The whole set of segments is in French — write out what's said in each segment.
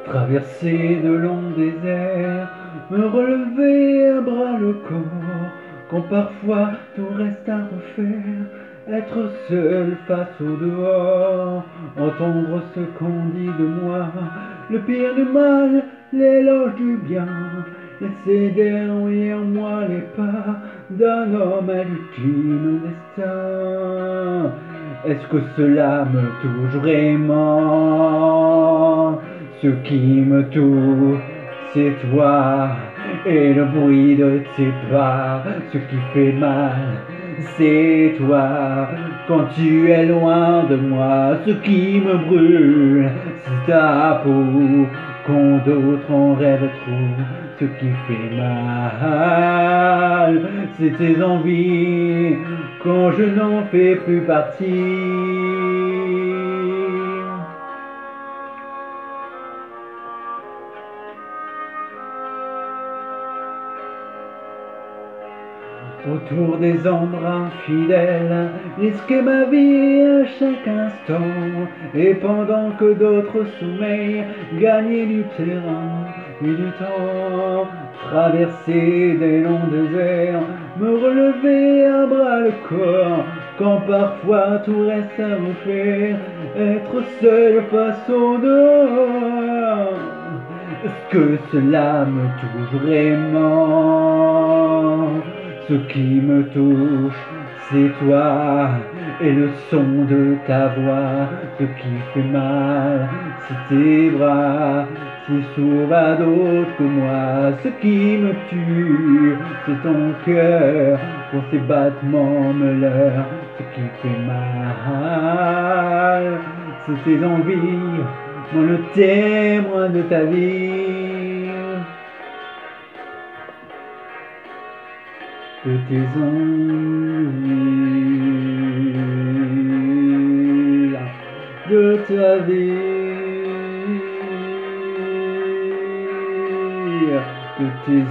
Traverser de longs déserts, me relever à bras le corps, quand parfois tout reste à refaire, être seul face au dehors, entendre ce qu'on dit de moi, le pire du mal, l'éloge du bien, laisser derrière moi les pas d'un homme à l'ultime destin. Est-ce que cela me touche vraiment? Ce qui me touche, c'est toi et le bruit de tes pas. Ce qui fait mal, c'est toi quand tu es loin de moi. Ce qui me brûle, c'est ta peau quand d'autres en rêvent trop. Ce qui fait mal, c'est tes envies quand je n'en fais plus partie. Autour des ombres infidèles, risquer ma vie à chaque instant, et pendant que d'autres sommeillent, gagner du terrain et du temps, traverser des longs déserts, me relever à bras le corps, quand parfois tout reste à refaire, être seul face au dehors. Est-ce que cela me touche vraiment? Ce qui me touche, c'est toi et le son de ta voix. Ce qui fait mal, c'est tes bras qui s'ouvrent à d'autres que moi. Ce qui me tue, c'est ton cœur quand ses battements me leurrent. Ce qui fait mal, c'est tes envies, moi le témoin de ta vie. De tes envies, de ta vie, de tes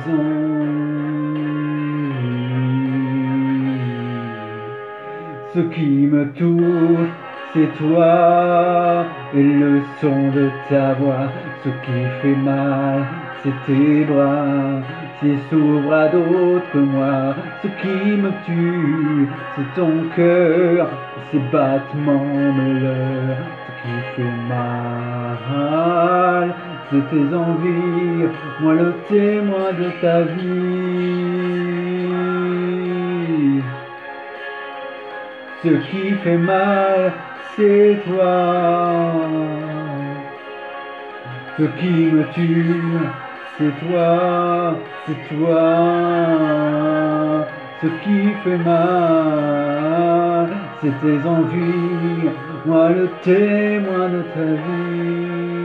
envies. Ce qui me touche, c'est toi et le son de ta voix. Ce qui fait mal, c'est tes bras qui s'ouvrent à d'autres que moi. Ce qui me tue, c'est ton cœur, ses battements me leurrent. Ce qui fait mal, c'est tes envies, moi le témoin de ta vie. Ce qui fait mal, c'est toi. Ce qui me tue, c'est toi, c'est toi. Ce qui fait mal, c'est tes envies, moi le témoin de ta vie.